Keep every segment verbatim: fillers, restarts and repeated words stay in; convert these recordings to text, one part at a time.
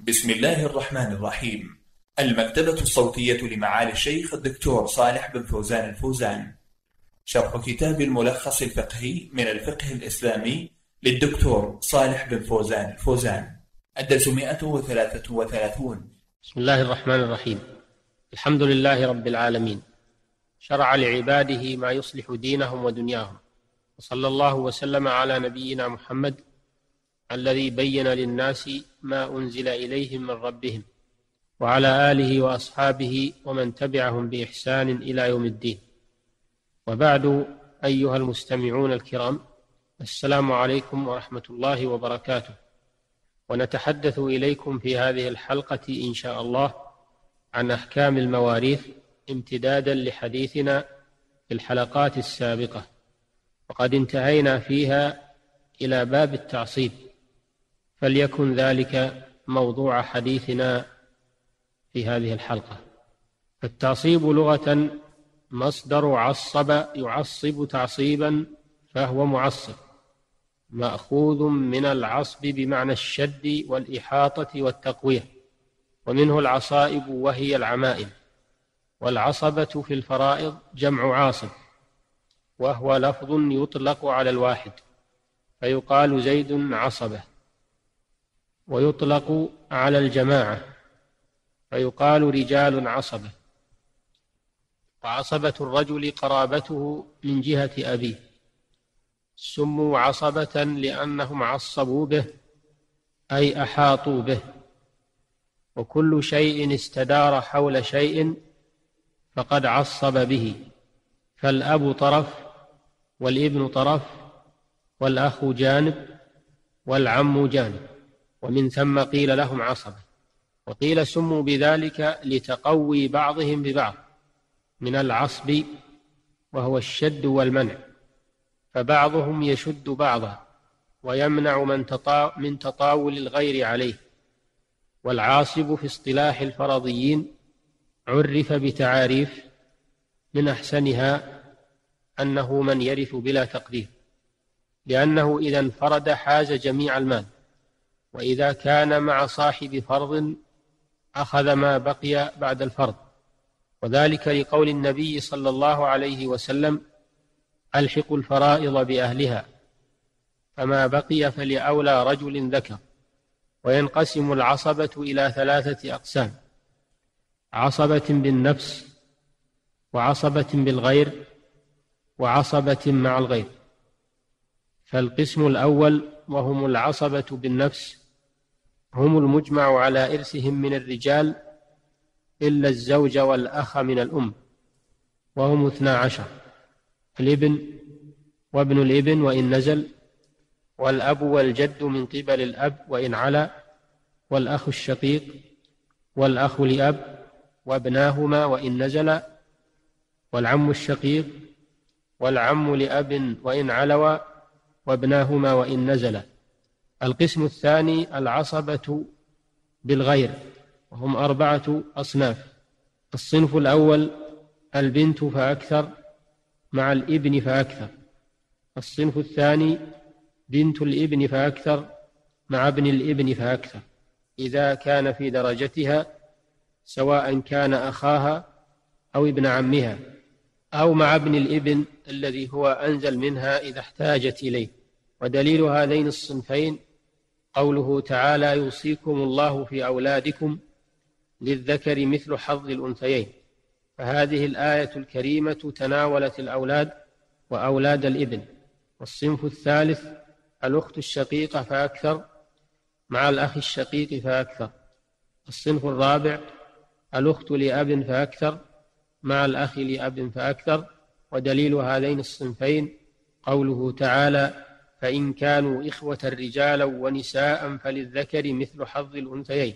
بسم الله الرحمن الرحيم. المكتبة الصوتية لمعالي الشيخ الدكتور صالح بن فوزان الفوزان. شرح كتاب الملخص الفقهي من الفقه الإسلامي للدكتور صالح بن فوزان الفوزان. الدرس مئة وثلاثة وثلاثون. بسم الله الرحمن الرحيم. الحمد لله رب العالمين، شرع لعباده ما يصلح دينهم ودنياهم، وصلى الله وسلم على نبينا محمد الذي بين للناس ما أنزل إليهم من ربهم، وعلى آله وأصحابه ومن تبعهم بإحسان إلى يوم الدين. وبعد، أيها المستمعون الكرام، السلام عليكم ورحمة الله وبركاته. ونتحدث إليكم في هذه الحلقة إن شاء الله عن أحكام المواريث، امتدادا لحديثنا في الحلقات السابقة، وقد انتهينا فيها إلى باب التعصيب، فليكن ذلك موضوع حديثنا في هذه الحلقة. فالتعصيب لغة مصدر عصب يعصب تعصيبا، فهو معصب، مأخوذ من العصب بمعنى الشد والإحاطة والتقوية، ومنه العصائب وهي العمائم. والعصبة في الفرائض جمع عاصب، وهو لفظ يطلق على الواحد، فيقال زيد عصبة، ويطلق على الجماعة فيقال رجال عصبة. وعصبة الرجل قرابته من جهة أبيه، سموا عصبة لأنهم عصبوا به، أي أحاطوا به. وكل شيء استدار حول شيء فقد عصب به، فالأب طرف، والابن طرف، والأخ جانب، والعم جانب، ومن ثم قيل لهم عصبة. وقيل سموا بذلك لتقوي بعضهم ببعض من العصب، وهو الشد والمنع، فبعضهم يشد بعضا ويمنع من, تطا... من تطاول الغير عليه. والعاصب في اصطلاح الفرضيين عرف بتعاريف، من أحسنها أنه من يرث بلا تقدير، لأنه إذا انفرد حاز جميع المال، وإذا كان مع صاحب فرض أخذ ما بقي بعد الفرض، وذلك لقول النبي صلى الله عليه وسلم: ألحقوا الفرائض بأهلها، فما بقي فلأولى رجل ذكر. وينقسم العصبة إلى ثلاثة أقسام: عصبة بالنفس، وعصبة بالغير، وعصبة مع الغير. فالقسم الأول وهم العصبة بالنفس هم المجمع على إرثهم من الرجال إلا الزوج والأخ من الأم، وهم اثنا عشر: الابن وابن الابن وإن نزل، والأب والجد من قبل الأب وإن علا، والأخ الشقيق، والأخ لأب وابناهما وإن نزلا، والعم الشقيق، والعم لأب وإن علوا، وابناهما وإن نزلا. القسم الثاني العصبة بالغير، وهم أربعة أصناف: الصنف الأول البنت فأكثر مع الابن فأكثر. الصنف الثاني بنت الابن فأكثر مع ابن الابن فأكثر، إذا كان في درجتها، سواء كان أخاها أو ابن عمها، أو مع ابن الابن الذي هو أنزل منها إذا احتاجت إليه. ودليل هذين الصنفين قوله تعالى: يوصيكم الله في أولادكم للذكر مثل حظ الأنثيين. فهذه الآية الكريمة تناولت الأولاد وأولاد الابن. والصنف الثالث الأخت الشقيقة فأكثر مع الأخ الشقيق فأكثر. الصنف الرابع الأخت لأب فأكثر مع الأخ لأب فأكثر. ودليل هذين الصنفين قوله تعالى: فإن كانوا إخوة رجالا ونساء فللذكر مثل حظ الأنثيين.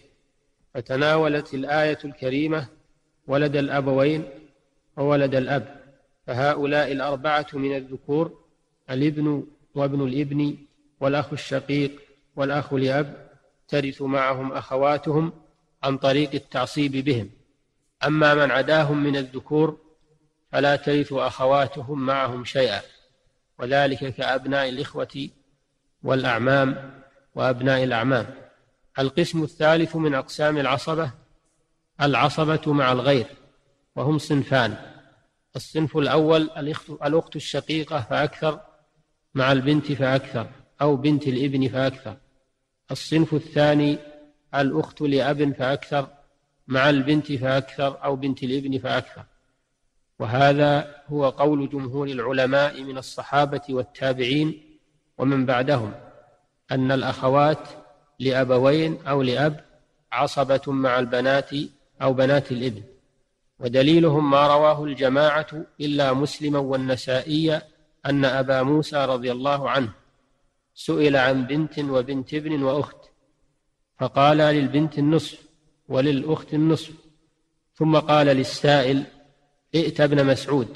فتناولت الآية الكريمة ولد الأبوين وولد الأب، فهؤلاء الأربعة من الذكور: الابن وابن الابن والأخ الشقيق والأخ لأب، ترث معهم أخواتهم عن طريق التعصيب بهم. أما من عداهم من الذكور فلا ترث أخواتهم معهم شيئا، وذلك كأبناء الإخوة والأعمام وأبناء الأعمام. القسم الثالث من أقسام العصبة العصبة مع الغير، وهم صنفان. الصنف الأول الأخت الشقيقة فأكثر مع البنت فأكثر، أو بنت الابن فأكثر. الصنف الثاني الأخت لأب فأكثر مع البنت فأكثر، أو بنت الابن فأكثر. وهذا هو قول جمهور العلماء من الصحابة والتابعين ومن بعدهم، أن الأخوات لأبوين أو لأب عصبة مع البنات أو بنات الابن. ودليلهم ما رواه الجماعة إلا مسلما والنسائي أن أبا موسى رضي الله عنه سئل عن بنت وبنت ابن وأخت، فقال للبنت النصف وللأخت النصف، ثم قال للسائل ائت ابن مسعود.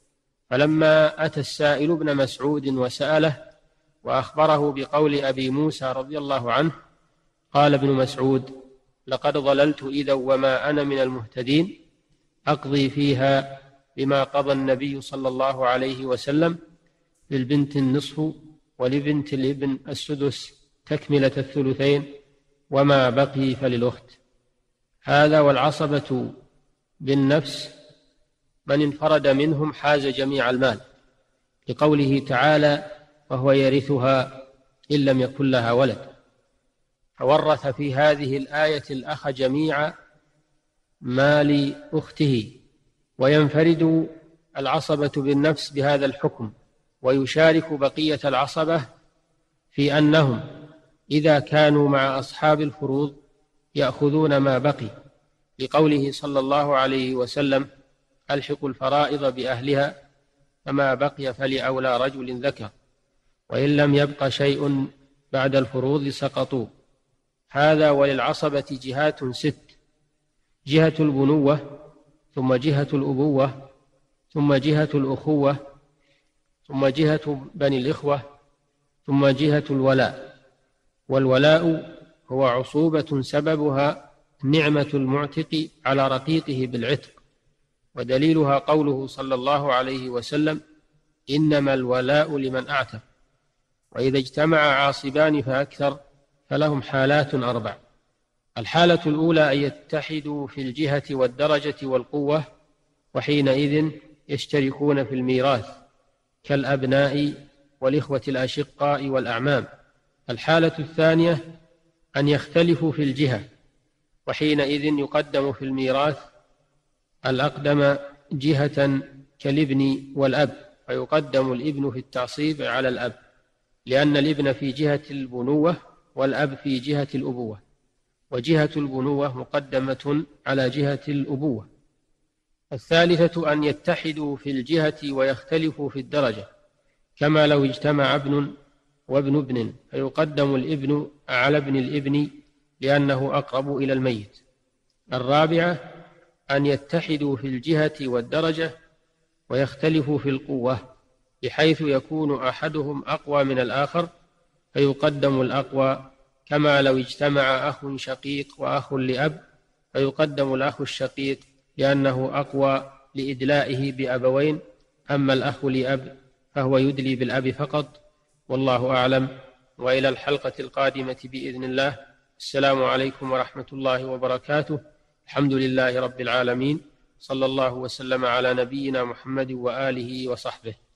فلما أتى السائل ابن مسعود وسأله وأخبره بقول أبي موسى رضي الله عنه، قال ابن مسعود لقد ضللت إذا وما أنا من المهتدين، أقضي فيها بما قضى النبي صلى الله عليه وسلم، للبنت النصف ولبنت الابن السدس تكملة الثلثين، وما بقي فللأخت. هذا والعصبة بالنفس من انفرد منهم حاز جميع المال، لقوله تعالى وهو يرثها إن لم يكن لها ولد، فورث في هذه الآية الأخ جميع مال أخته. وينفرد العصبة بالنفس بهذا الحكم، ويشارك بقية العصبة في أنهم إذا كانوا مع أصحاب الفروض يأخذون ما بقي، لقوله صلى الله عليه وسلم ألحقوا الفرائض بأهلها فما بقي فلأولى رجل ذكر، وإن لم يبق شيء بعد الفروض سقطوا. هذا وللعصبة جهات ست: جهة البنوة، ثم جهة الأبوة، ثم جهة الأخوة، ثم جهة بني الإخوة، ثم جهة الولاء. والولاء هو عصوبة سببها نعمة المعتق على رقيقه بالعتق، ودليلها قوله صلى الله عليه وسلم إنما الولاء لمن أعتق. وإذا اجتمع عاصبان فأكثر فلهم حالات أربع: الحالة الأولى أن يتحدوا في الجهة والدرجة والقوة، وحينئذ يشتركون في الميراث كالأبناء والإخوة الأشقاء والأعمام. الحالة الثانية أن يختلفوا في الجهة، وحينئذ يقدم في الميراث الأقدم جهة كالابن والأب، فيقدم الابن في التعصيب على الأب، لأن الابن في جهة البنوة والأب في جهة الأبوة، وجهة البنوة مقدمة على جهة الأبوة. الثالثة أن يتحدوا في الجهة ويختلفوا في الدرجة، كما لو اجتمع ابن وابن ابن فيقدم الابن على ابن الابن لأنه أقرب إلى الميت. الرابعة أن يتحدوا في الجهة والدرجة ويختلفوا في القوة، بحيث يكون أحدهم أقوى من الآخر فيقدم الأقوى، كما لو اجتمع أخ شقيق وأخ لأب فيقدم الأخ الشقيق لأنه أقوى لإدلائه بأبوين، أما الأخ لأب فهو يدلي بالأب فقط. والله أعلم، وإلى الحلقة القادمة بإذن الله. السلام عليكم ورحمة الله وبركاته. الحمد لله رب العالمين، صلى الله وسلم على نبينا محمد وآله وصحبه.